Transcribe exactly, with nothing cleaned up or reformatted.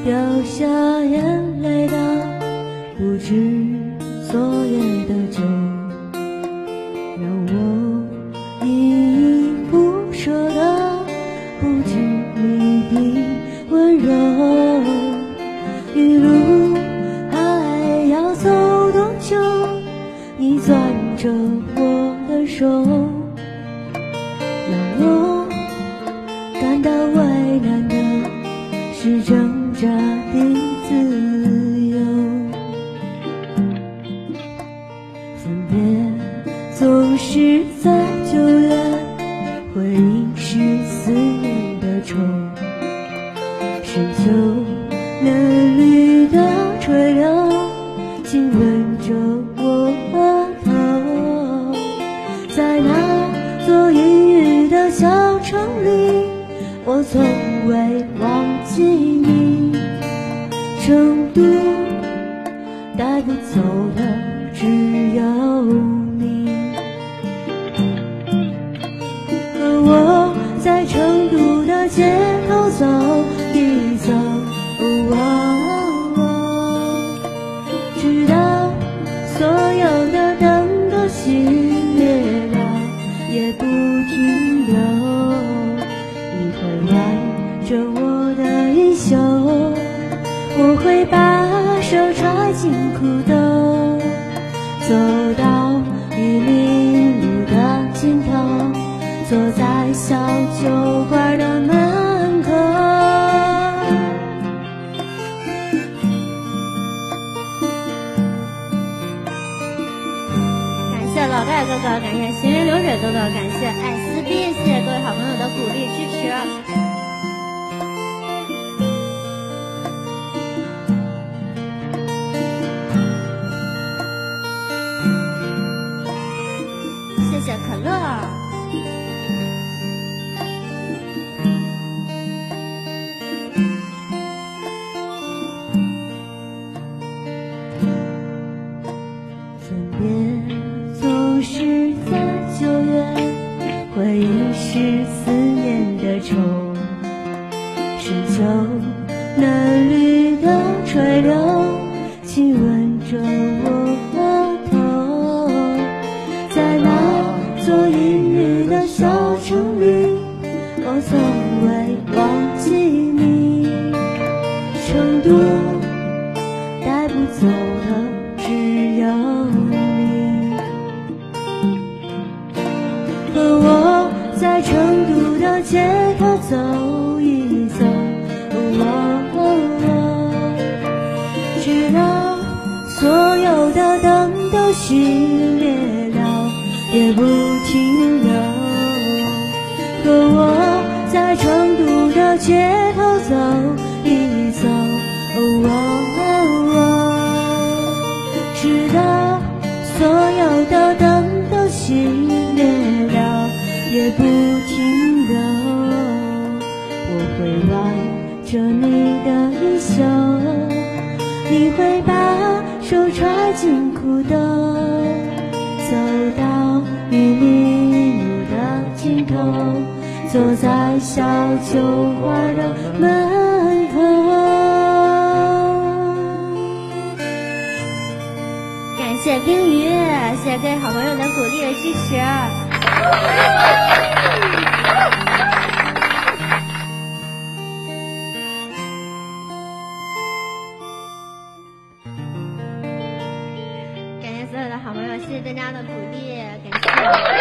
掉下眼泪的不知所谓的酒，让我依依不舍的不知你的温柔。一路还要走多久？你攥着我的手，让我感到为难的是挣扎的自由。分别总是在九月，回忆是思念的愁，深秋嫩绿的垂柳亲吻着我额头，在那座阴雨的小城里，我从未忘记你。成都带不走的只有你，和我在成都的街头走一走，直到所有的灯都熄灭了也不停留。你会挽着我的衣袖，我会把手揣进裤兜，走到玉林路的尽头，坐在小酒馆的门口。 感谢老盖哥哥，感谢行云流水哥哥，感谢 S B， 谢谢各位好朋友的鼓励支持。谢谢可乐。 分别总是在九月，回忆是思念的愁，深秋嫩绿的垂柳亲吻着我额头，在那座阴雨的小城里，我从未忘记你。成都带不走的只有你，和我在成都的街头走一走，直到所有的灯都熄灭了也不停留。和我在成都的街头走一走，直到所有的灯都熄灭了也不停留。我会挽着你的衣袖，你会把手揣进裤兜，走到玉林路的尽头，坐在小酒馆的门口。 感谢冰鱼，谢谢各位好朋友的鼓励和支持。感谢所有的好朋友，谢谢大家的鼓励，感谢。